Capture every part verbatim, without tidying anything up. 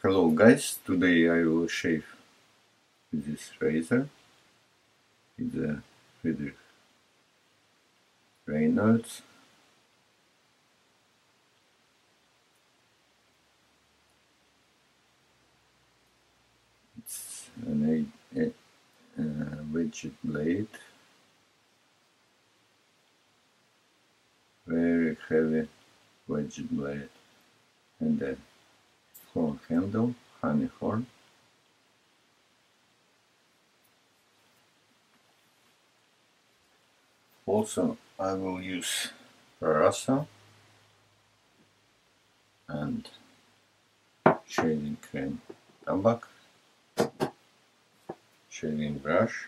Hello guys, today I will shave this razor. It's a Friedrich Reynolds. It's an a, a, a wedged blade, very heavy wedged blade, and a horn handle, honey horn. Also, I will use parasol and shaving cream, tobacco, shaving brush,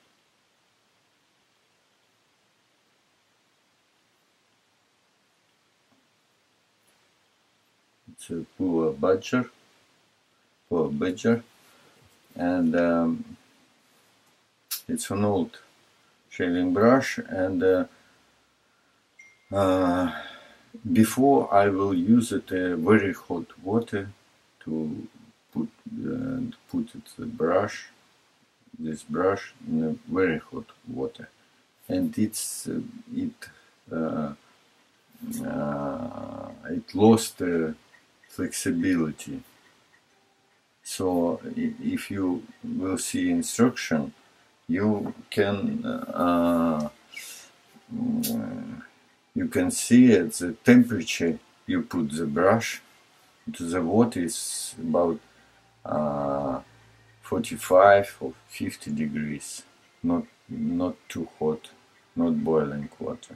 it's a Pua Badger, Pua Badger, and um, it's an old shaving brush, and uh, uh, before I will use it uh, very hot water to put uh, put it the brush this brush in a very hot water, and it's uh, it uh, uh, it lost uh, flexibility. So if you will see instruction, you can uh, you can see at the temperature you put the brush to the water is about uh, forty-five or fifty degrees, not not too hot, not boiling water.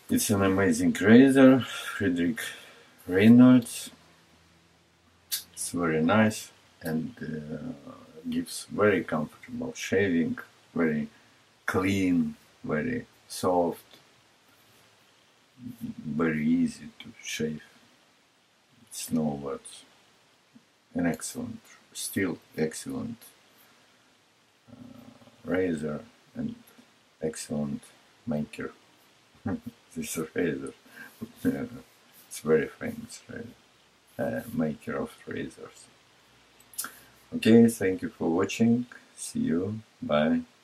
It's an amazing razor, Frederick Reynolds. It's very nice and uh, gives very comfortable shaving, very clean, very soft, very easy to shave. It's no words. An excellent, still excellent uh, razor and excellent maker. This razor. It's very famous razor. Uh, maker of razors. Okay, thank you for watching. See you. Bye.